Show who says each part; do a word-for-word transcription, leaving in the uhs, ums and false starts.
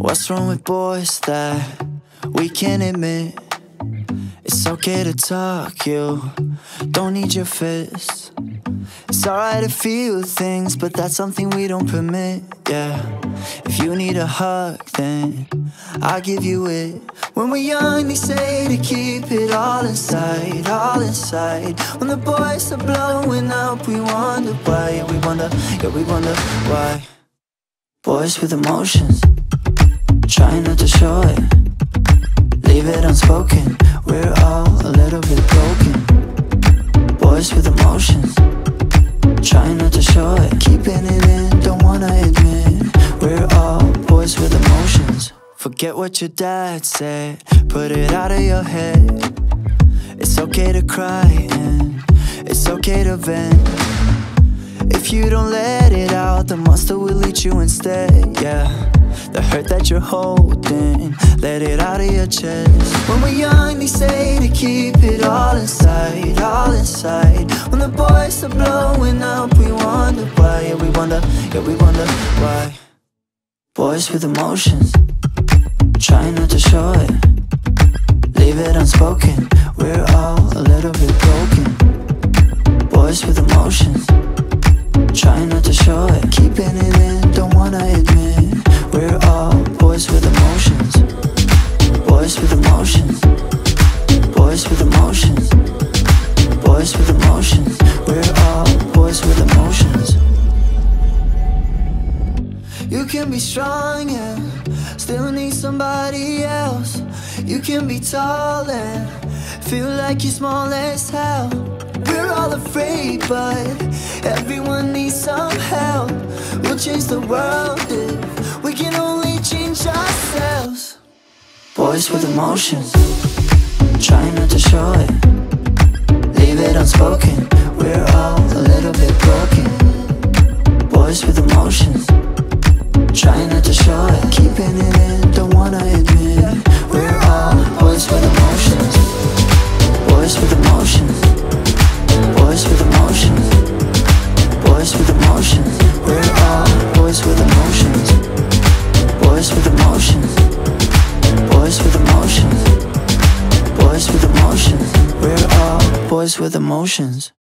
Speaker 1: What's wrong with boys that we can't admit? It's okay to talk, you don't need your fists. It's alright to feel things, but that's something we don't permit, yeah. If you need a hug, then I'll give you it. When we're young, they say to keep it all inside, all inside. When the boys are blowing up, we wonder why, yeah, we wonder, yeah, we wonder why. Boys with emotions, try not to show it, leave it unspoken. We're all a little bit broken. Boys with emotions, try not to show it, keeping it in, don't wanna admit. We're all boys with emotions. Forget what your dad said, put it out of your head. It's okay to cry and it's okay to vent. If you don't let it out, the monster will eat you instead, yeah. The hurt that you're holding, let it out of your chest. When we're young, they say to keep it all inside, all inside. When the boys are blowing up, we wonder why, yeah, we wonder, yeah, we wonder why. Boys with emotions, try not to show it, leave it unspoken. We're all a little bit broken. Boys with emotions, try not to show it, keeping it in, don't wanna admit. We're all boys with emotions. Boys with emotions. Boys with emotions. Boys with emotions. We're all boys with emotions. You can be strong and still need somebody else. You can be tall and feel like you're small as hell. We're all afraid, but everyone needs some help. We'll change the world if we can only change ourselves. Boys with emotions, try not to show it, leave it unspoken. We're all a little bit broken. Boys with emotions, try not to show it, keeping it in, don't wanna admit. We're all boys with emotions. Boys with emotions. Boys with emotions. Boys with emotions. We're all boys with emotions. Boys with emotions. Boys with emotions. Boys with emotions. We're all boys with emotions.